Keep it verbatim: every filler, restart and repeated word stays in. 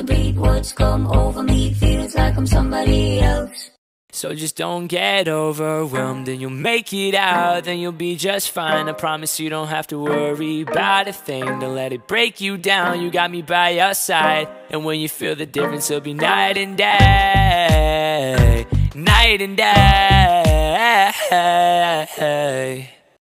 the beat, words come over me, feels like I'm somebody else. So just don't get overwhelmed, and you'll make it out, then you'll be just fine. I promise you don't have to worry about a thing. Don't let it break you down, you got me by your side. And when you feel the difference, it'll be night and day, night and day.